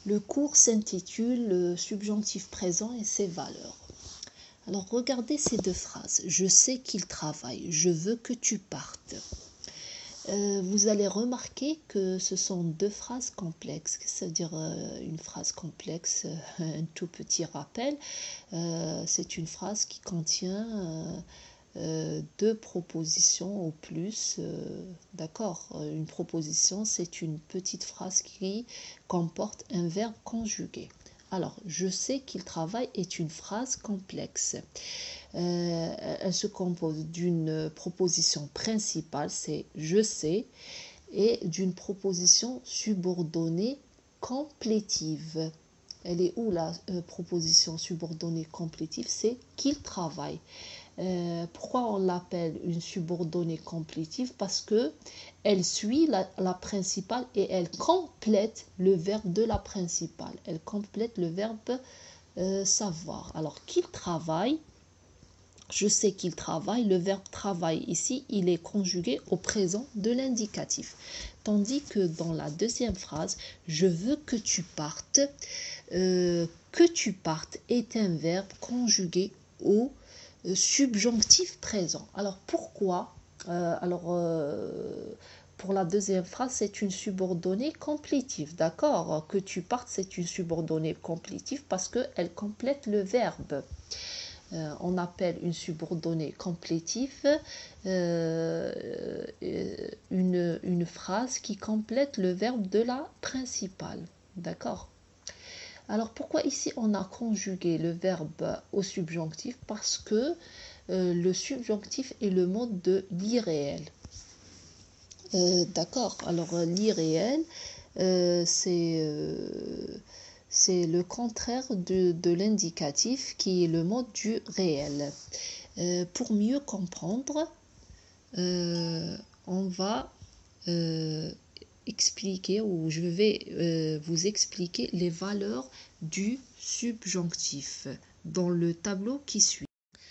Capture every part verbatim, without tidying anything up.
Le cours s'intitule le subjonctif présent et ses valeurs. Alors regardez ces deux phrases. Je sais qu'il travaille. Je veux que tu partes. Euh, vous allez remarquer que ce sont deux phrases complexes, c'est-à-dire euh, une phrase complexe, euh, un tout petit rappel. Euh, c'est une phrase qui contient euh, euh, deux propositions au plus. Euh, D'accord, une proposition, c'est une petite phrase qui comporte un verbe conjugué. Alors, je sais qu'il travaille est une phrase complexe. Euh, elle se compose d'une proposition principale, c'est je sais, et d'une proposition subordonnée complétive. Elle est où la euh, proposition subordonnée complétive? C'est qu'il travaille. Euh, pourquoi on l'appelle une subordonnée complétive? Parce que elle suit la, la principale et elle complète le verbe de la principale. Elle complète le verbe euh, savoir. Alors qu'il travaille, je sais qu'il travaille, le verbe travaille ici, il est conjugué au présent de l'indicatif. Tandis que dans la deuxième phrase, je veux que tu partes, euh, que tu partes est un verbe conjugué au euh, subjonctif présent. Alors pourquoi euh, Alors euh, pour la deuxième phrase, c'est une subordonnée complétive, d'accord? Que tu partes, c'est une subordonnée complétive parce qu'elle complète le verbe. Euh, on appelle une subordonnée complétive euh, une, une phrase qui complète le verbe de la principale. D'accord? Alors pourquoi ici on a conjugué le verbe au subjonctif? Parce que euh, le subjonctif est le mode de l'irréel. Euh, D'accord? Alors l'irréel, euh, c'est... Euh, c'est le contraire de, de l'indicatif qui est le mode du réel. Euh, pour mieux comprendre, euh, on va euh, expliquer ou je vais euh, vous expliquer les valeurs du subjonctif dans le tableau qui suit.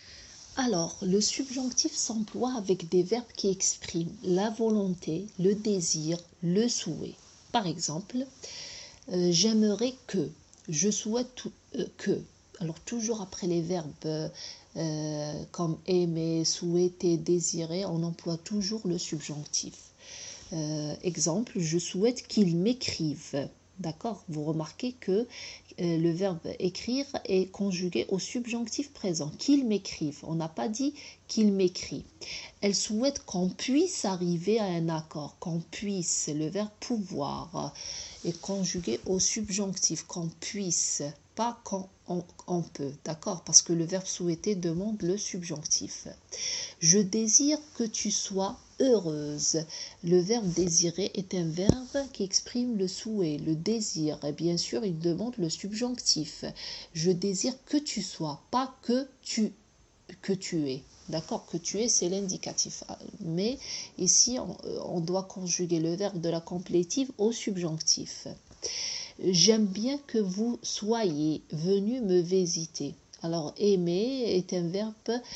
Alors, le subjonctif s'emploie avec des verbes qui expriment la volonté, le désir, le souhait. Par exemple, Euh, j'aimerais que, je souhaite tout, euh, que. Alors toujours après les verbes euh, comme aimer, souhaiter, désirer, on emploie toujours le subjonctif. Euh, exemple, je souhaite qu'il m'écrive. D'accord? Vous remarquez que euh, le verbe écrire est conjugué au subjonctif présent. Qu'il m'écrive. On n'a pas dit qu'il m'écrit. Elle souhaite qu'on puisse arriver à un accord. Qu'on puisse. Le verbe pouvoir est conjugué au subjonctif. Qu'on puisse. Pas qu'on on, on peut. D'accord? Parce que le verbe souhaiter demande le subjonctif. Je désire que tu sois heureuse. Le verbe désirer est un verbe qui exprime le souhait, le désir. Et bien sûr, il demande le subjonctif. Je désire que tu sois, pas que tu, que tu es. D'accord? Que tu es, c'est l'indicatif. Mais ici, on, on doit conjuguer le verbe de la complétive au subjonctif. J'aime bien que vous soyez venus me visiter. Alors, aimer est un verbe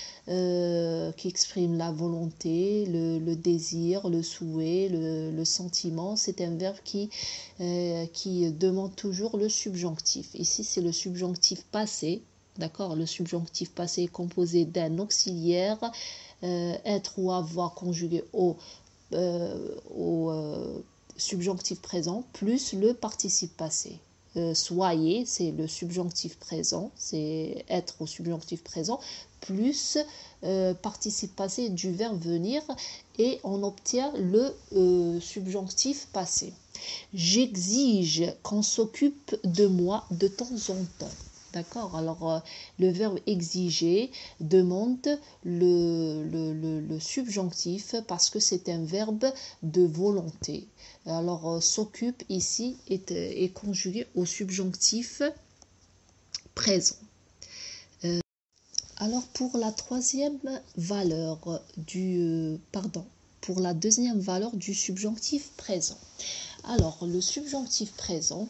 euh, qui exprime la volonté, le, le désir, le souhait, le, le sentiment. C'est un verbe qui, euh, qui demande toujours le subjonctif. Ici, c'est le subjonctif passé. D'accord? Le subjonctif passé est composé d'un auxiliaire, euh, être ou avoir conjugué au, euh, au euh, subjonctif présent, plus le participe passé. Euh, soyez, c'est le subjonctif présent, c'est être au subjonctif présent, plus euh, participe passé du verbe venir et on obtient le euh, subjonctif passé. J'exige qu'on s'occupe de moi de temps en temps. D'accord? Alors, euh, le verbe exiger demande le, le, le, le subjonctif parce que c'est un verbe de volonté. Alors, euh, s'occupe ici est, est conjugué au subjonctif présent. Euh, alors, pour la troisième valeur du... Euh, pardon, pour la deuxième valeur du subjonctif présent. Alors, le subjonctif présent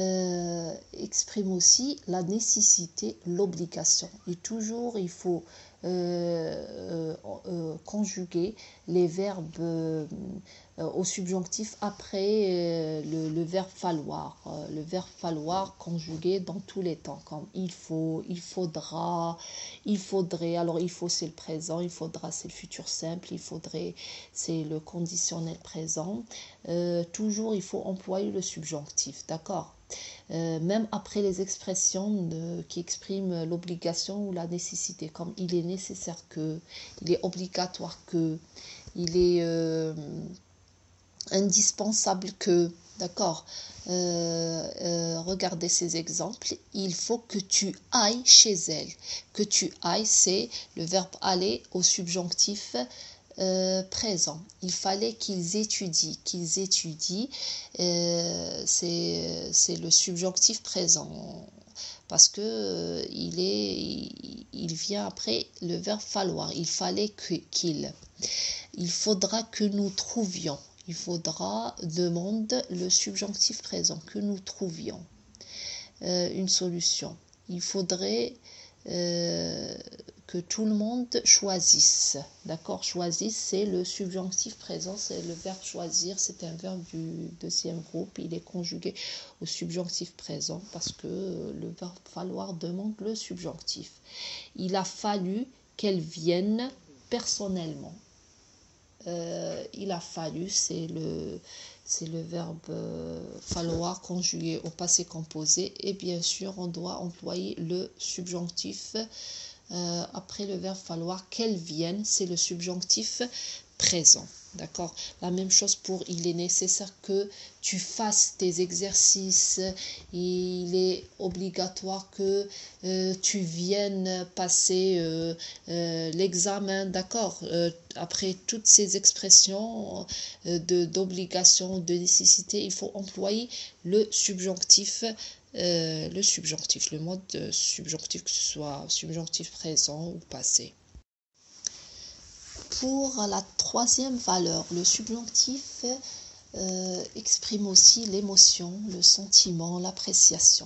Euh, exprime aussi la nécessité, l'obligation. Et toujours, il faut euh, euh, conjuguer les verbes euh, au subjonctif après euh, le, le verbe falloir. Euh, le verbe falloir conjugué dans tous les temps, comme il faut, il faudra, il faudrait. Alors il faut c'est le présent, il faudra c'est le futur simple, il faudrait c'est le conditionnel présent. Euh, toujours il faut employer le subjonctif, d'accord? Euh, même après les expressions de, qui expriment l'obligation ou la nécessité, comme il est nécessaire que, il est obligatoire que, il est euh, indispensable que, d'accord, euh, euh, regardez ces exemples, il faut que tu ailles chez elle, que tu ailles, c'est le verbe aller au subjonctif Euh, présent. Il fallait qu'ils étudient, qu'ils étudient, euh, c'est, c'est le subjonctif présent parce que euh, il est, il, il vient après le verbe falloir. Il fallait que, qu'il. Il faudra que nous trouvions. Il faudra demande le subjonctif présent que nous trouvions euh, une solution. Il faudrait euh, que tout le monde choisisse. D'accord? Choisisse, c'est le subjonctif présent, c'est le verbe choisir, c'est un verbe du deuxième groupe. Il est conjugué au subjonctif présent parce que le verbe falloir demande le subjonctif. Il a fallu qu'elle vienne personnellement. Euh, il a fallu, c'est le, c'est le verbe euh, falloir conjugué au passé composé. Et bien sûr, on doit employer le subjonctif euh, après le verbe falloir. Qu'elle vienne, c'est le subjonctif présent. D'accord? La même chose pour il est nécessaire que tu fasses tes exercices. Il est obligatoire que euh, tu viennes passer euh, euh, l'examen. D'accord? Euh, après toutes ces expressions euh, de, d'obligation, de nécessité, il faut employer le subjonctif. Euh, le subjonctif, le mode de subjonctif, que ce soit subjonctif présent ou passé. Pour la troisième valeur, le subjonctif euh, exprime aussi l'émotion, le sentiment, l'appréciation.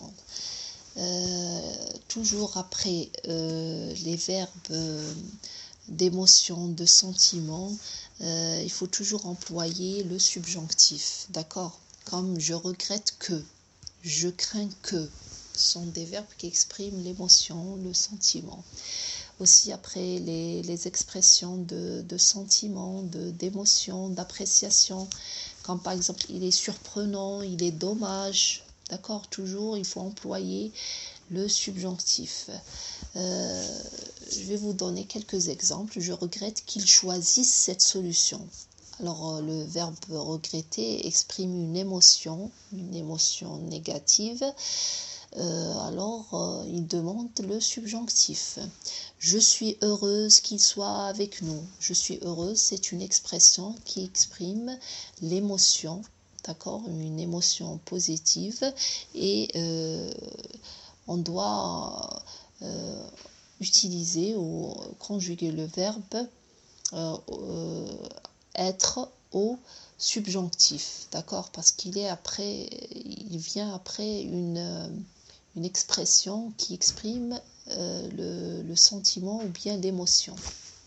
Euh, toujours après euh, les verbes euh, d'émotion, de sentiment, euh, il faut toujours employer le subjonctif, d'accord? Comme je regrette que, je crains que, ce sont des verbes qui expriment l'émotion, le sentiment. Aussi après les, les expressions de, de sentiment, de, d'émotion, d'appréciation, comme par exemple il est surprenant, il est dommage, d'accord, toujours il faut employer le subjonctif. Euh, je vais vous donner quelques exemples. Je regrette qu'il choisisse cette solution. Alors le verbe regretter exprime une émotion, une émotion négative. Euh, alors euh, il demande le subjonctif. Je suis heureuse qu'il soit avec nous. Je suis heureuse, c'est une expression qui exprime l'émotion, d'accord, une émotion positive, et euh, on doit euh, utiliser ou conjuguer le verbe euh, euh, être au subjonctif, d'accord, parce qu'il est après, il vient après une une expression qui exprime euh, le, le sentiment ou bien l'émotion.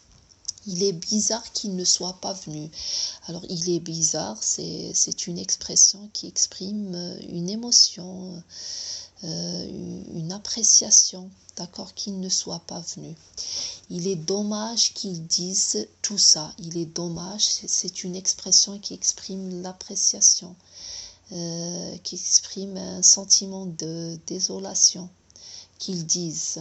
Il est bizarre qu'il ne soit pas venu. Alors, il est bizarre, c'est, c'est une expression qui exprime une émotion, euh, une appréciation, d'accord, qu'il ne soit pas venu. Il est dommage qu'ils disent tout ça. Il est dommage, c'est, c'est une expression qui exprime l'appréciation. Euh, qui exprime un sentiment de désolation, qu'ils disent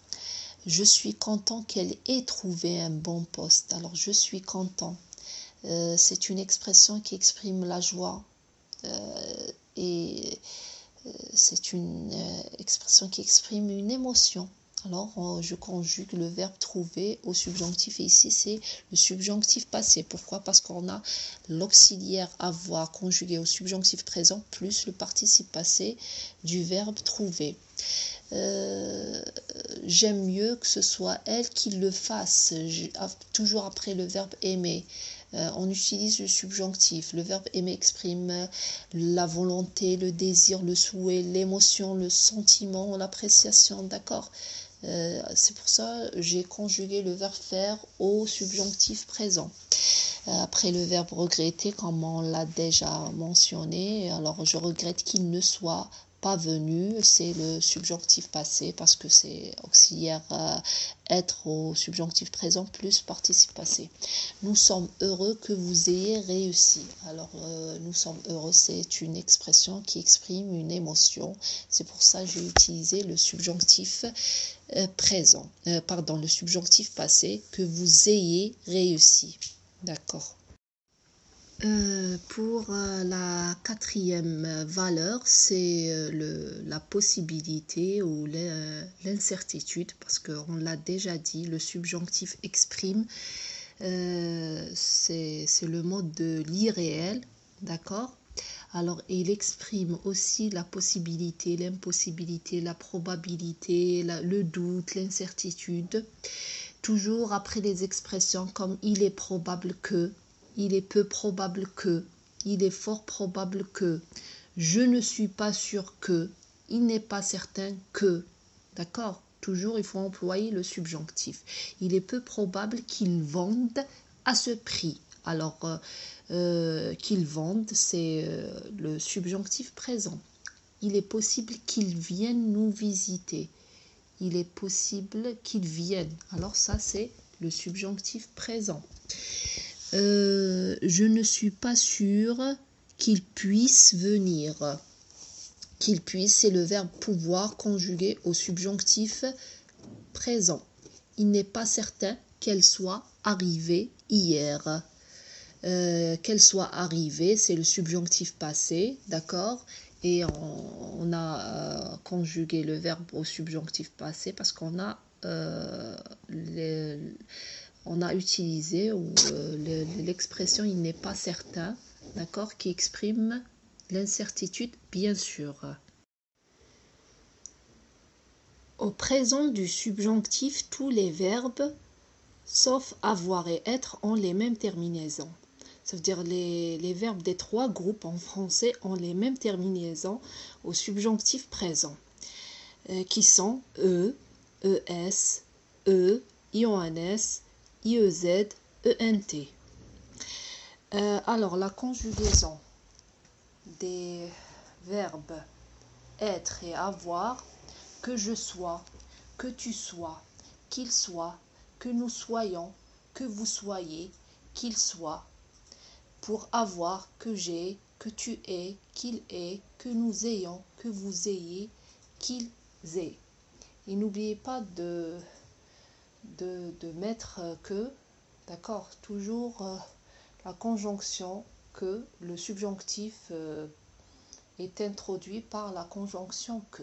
je suis content qu'elle ait trouvé un bon poste. Alors je suis content, euh, c'est une expression qui exprime la joie euh, et euh, c'est une euh, expression qui exprime une émotion. Alors, je conjugue le verbe trouver au subjonctif et ici, c'est le subjonctif passé. Pourquoi? Parce qu'on a l'auxiliaire avoir conjugué au subjonctif présent plus le participe passé du verbe trouver. Euh, j'aime mieux que ce soit elle qui le fasse, toujours après le verbe aimer. Euh, on utilise le subjonctif. Le verbe aimer exprime la volonté, le désir, le souhait, l'émotion, le sentiment, l'appréciation, d'accord? Euh, c'est pour ça que j'ai conjugué le verbe faire au subjonctif présent. Euh, après le verbe regretter, comme on l'a déjà mentionné, alors je regrette qu'il ne soit pas venu, c'est le subjonctif passé parce que c'est auxiliaire euh, être au subjonctif présent plus participe passé. Nous sommes heureux que vous ayez réussi. Alors euh, nous sommes heureux, c'est une expression qui exprime une émotion. C'est pour ça que j'ai utilisé le subjonctif euh, présent, euh, pardon, le subjonctif passé, que vous ayez réussi. D'accord. Euh, pour euh, la quatrième valeur, c'est euh, le, la possibilité ou l'incertitude, parce qu'on l'a déjà dit, le subjonctif exprime, euh, c'est le mode de l'irréel, d'accord? Alors, il exprime aussi la possibilité, l'impossibilité, la probabilité, la, le doute, l'incertitude, toujours après les expressions comme il est probable que, il est peu probable que, il est fort probable que, je ne suis pas sûr que, il n'est pas certain que. D'accord? Toujours, il faut employer le subjonctif. Il est peu probable qu'ils vendent à ce prix. Alors, euh, euh, qu'ils vendent, c'est euh, le subjonctif présent. Il est possible qu'ils viennent nous visiter. Il est possible qu'ils viennent. Alors, ça, c'est le subjonctif présent. Euh, je ne suis pas sûre qu'il puisse venir. Qu'il puisse, c'est le verbe pouvoir conjugué au subjonctif présent. Il n'est pas certain qu'elle soit arrivée hier. Euh, qu'elle soit arrivée, c'est le subjonctif passé, d'accord? Et on, on a euh, conjugué le verbe au subjonctif passé parce qu'on a euh, les, on a utilisé euh, l'expression il n'est pas certain, d'accord, qui exprime l'incertitude, bien sûr. Au présent du subjonctif, tous les verbes, sauf avoir et être, ont les mêmes terminaisons. Ça veut dire les, les verbes des trois groupes en français ont les mêmes terminaisons au subjonctif présent, euh, qui sont E, ES, E, IONS, IEZ, ENT. Euh, alors, la conjugaison des verbes être et avoir, que je sois, que tu sois, qu'il soit, que nous soyons, que vous soyez, qu'il soit, pour avoir, que j'ai, que tu aies, qu'il ait, que nous ayons, que vous ayez, qu'ils aient. Et n'oubliez pas de, de, de mettre que, d'accord, toujours euh, la conjonction que, le subjonctif euh, est introduit par la conjonction que.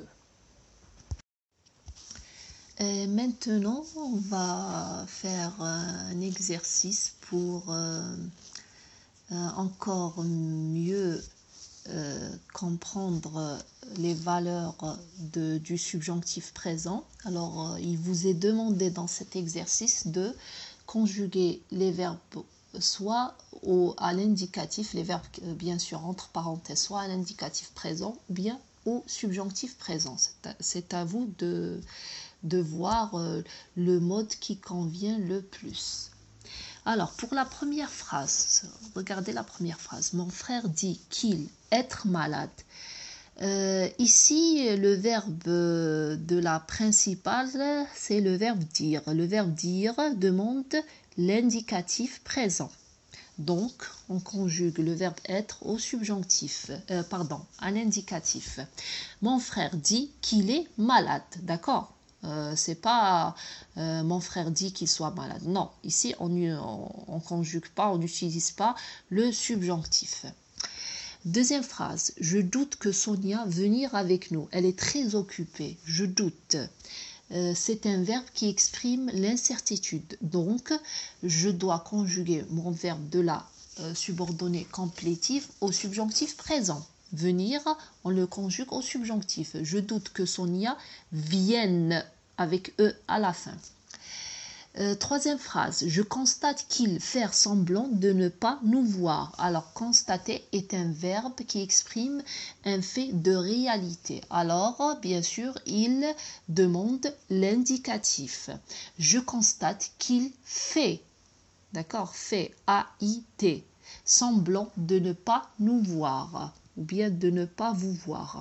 Et maintenant, on va faire un exercice pour euh, euh, encore mieux euh, comprendre les valeurs de, du subjonctif présent. Alors, euh, il vous est demandé dans cet exercice de conjuguer les verbes soit au, à l'indicatif, les verbes bien sûr entre parenthèses, soit à l'indicatif présent, ou bien au subjonctif présent. C'est à, à vous de, de voir euh, le mode qui convient le plus. Alors, pour la première phrase, regardez la première phrase. Mon frère dit qu'il être malade. Euh, ici, le verbe de la principale, c'est le verbe dire. Le verbe dire demande l'indicatif présent. Donc, on conjugue le verbe être au subjonctif, euh, pardon, à l'indicatif. Mon frère dit qu'il est malade, d'accord? Euh, c'est pas euh, mon frère dit qu'il soit malade. Non, ici on ne conjugue pas, on n'utilise pas le subjonctif. Deuxième phrase, je doute que Sonia venir avec nous. Elle est très occupée. Je doute. Euh, c'est un verbe qui exprime l'incertitude. Donc, je dois conjuguer mon verbe de la euh, subordonnée complétive au subjonctif présent. Venir, on le conjugue au subjonctif. Je doute que Sonia vienne avec E à la fin. Euh, troisième phrase, je constate qu'il fait semblant de ne pas nous voir. Alors, constater est un verbe qui exprime un fait de réalité. Alors, bien sûr, il demande l'indicatif. Je constate qu'il fait, d'accord, fait, A I T, semblant de ne pas nous voir, ou bien de ne pas vous voir.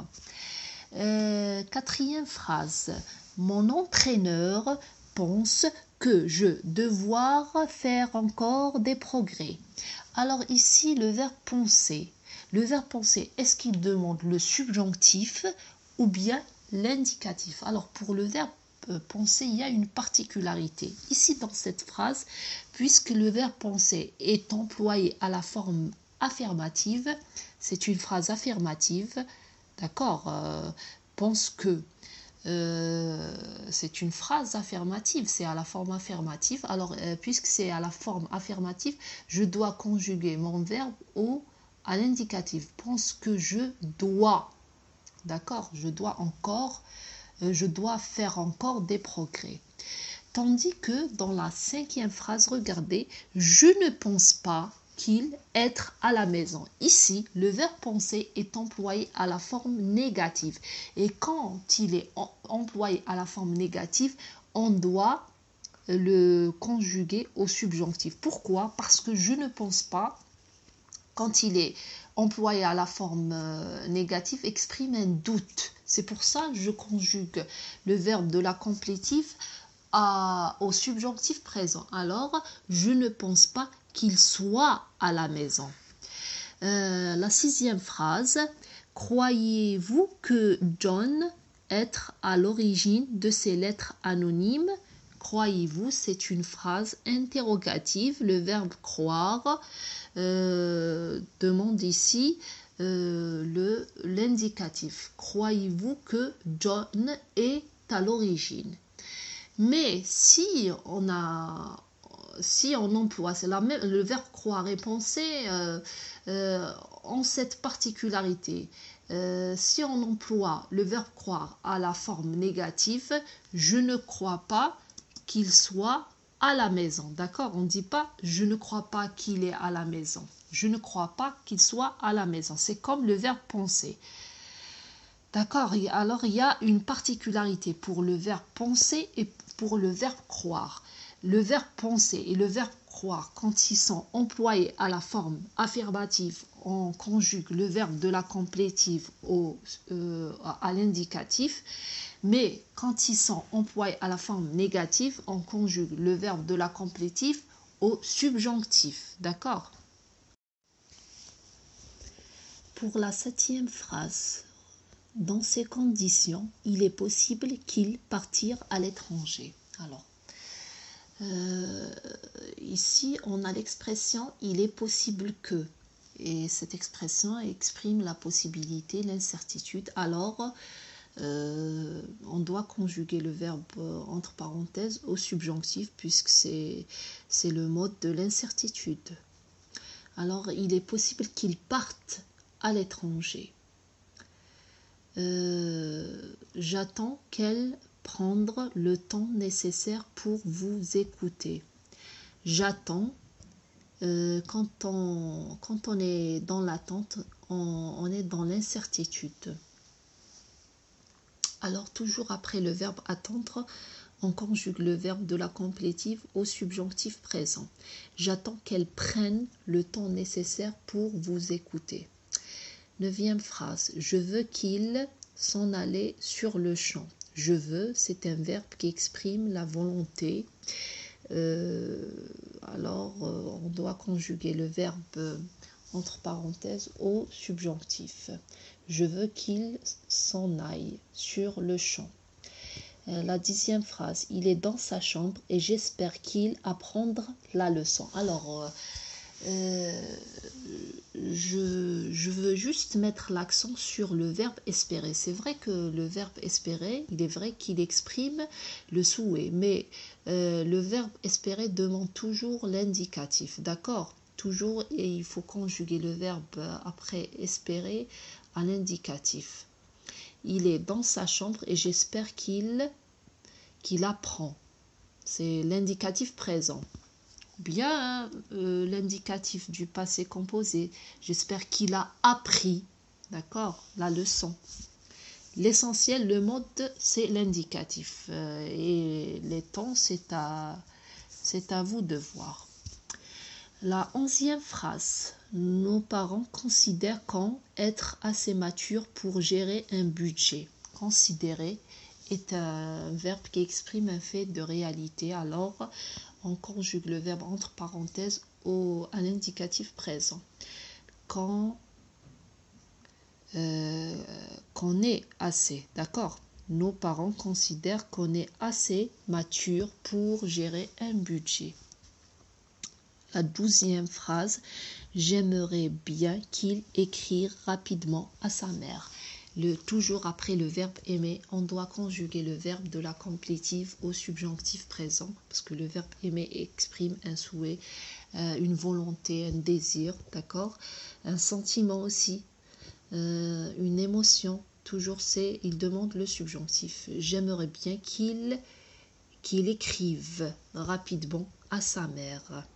Euh, quatrième phrase, mon entraîneur pense que je devoir faire encore des progrès. Alors ici, le verbe penser. Le verbe penser, est-ce qu'il demande le subjonctif ou bien l'indicatif? Alors pour le verbe penser, il y a une particularité. Ici dans cette phrase, puisque le verbe penser est employé à la forme affirmative, c'est une phrase affirmative, d'accord, euh, pense que. Euh, c'est une phrase affirmative, c'est à la forme affirmative. Alors, euh, puisque c'est à la forme affirmative, je dois conjuguer mon verbe au à l'indicatif. Pense que je dois, d'accord, je dois encore, euh, je dois faire encore des progrès. Tandis que dans la cinquième phrase, regardez, je ne pense pas qu'il être à la maison. Ici, le verbe penser est employé à la forme négative. Et quand il est employé à la forme négative, on doit le conjuguer au subjonctif. Pourquoi? Parce que je ne pense pas, quand il est employé à la forme négative, exprime un doute. C'est pour ça que je conjugue le verbe de la complétive à, au subjonctif présent. Alors, je ne pense pas qu'il soit à la maison. Euh, la sixième phrase, croyez-vous que John est à l'origine de ces lettres anonymes? Croyez-vous, c'est une phrase interrogative. Le verbe croire euh, demande ici euh, le, l'indicatif. Croyez-vous que John est à l'origine? Mais si on a si on emploie, c'est la même, le verbe croire et penser euh, euh, ont cette particularité. Euh, si on emploie le verbe croire à la forme négative, je ne crois pas qu'il soit à la maison. D'accord? On ne dit pas je ne crois pas qu'il est à la maison. Je ne crois pas qu'il soit à la maison. C'est comme le verbe penser. D'accord? Alors il y a une particularité pour le verbe penser et pour le verbe croire. Le verbe penser et le verbe croire, quand ils sont employés à la forme affirmative, on conjugue le verbe de la complétive au, euh, à l'indicatif. Mais quand ils sont employés à la forme négative, on conjugue le verbe de la complétive au subjonctif. D'accord? Pour la septième phrase, dans ces conditions, il est possible qu'ils partirent à l'étranger. Alors, Euh, ici, on a l'expression « il est possible que ». Et cette expression exprime la possibilité, l'incertitude. Alors, euh, on doit conjuguer le verbe entre parenthèses au subjonctif puisque c'est, c'est le mode de l'incertitude. Alors, il est possible qu'ils partent à l'étranger. Euh, j'attends qu'elle prendre le temps nécessaire pour vous écouter. J'attends. Euh, quand, on, quand on est dans l'attente, on, on est dans l'incertitude. Alors, toujours après le verbe attendre, on conjugue le verbe de la complétive au subjonctif présent. J'attends qu'elle prenne le temps nécessaire pour vous écouter. Neuvième phrase. Je veux qu'il s'en allait sur le champ. Je veux, c'est un verbe qui exprime la volonté. Euh, alors, euh, on doit conjuguer le verbe euh, entre parenthèses au subjonctif. Je veux qu'il s'en aille sur le champ. Euh, la dixième phrase. Il est dans sa chambre et j'espère qu'il apprendra la leçon. Alors, euh, Euh, je, je veux juste mettre l'accent sur le verbe espérer. C'est vrai que le verbe espérer, il est vrai qu'il exprime le souhait, mais euh, le verbe espérer demande toujours l'indicatif, d'accord? Toujours, et il faut conjuguer le verbe après espérer à l'indicatif. Il est dans sa chambre et j'espère qu'il qu'il apprend. C'est l'indicatif présent. Bien, euh, l'indicatif du passé composé. J'espère qu'il a appris, d'accord, la leçon. L'essentiel, le mode, c'est l'indicatif. Euh, et les temps, c'est à, c'est à vous de voir. La onzième phrase. Nos parents considèrent qu'on être assez mature pour gérer un budget. Considérer est un verbe qui exprime un fait de réalité. Alors, on conjugue le verbe entre parenthèses au, à l'indicatif présent. Quand euh, qu'on est assez, d'accord? Nos parents considèrent qu'on est assez mature pour gérer un budget. La douzième phrase, j'aimerais bien qu'il écrive rapidement à sa mère. Le, toujours après le verbe aimer, on doit conjuguer le verbe de la complétive au subjonctif présent, parce que le verbe aimer exprime un souhait, euh, une volonté, un désir, d'accord? Un sentiment aussi, euh, une émotion. Toujours c'est, il demande le subjonctif. J'aimerais bien qu'il qu'il écrive rapidement à sa mère.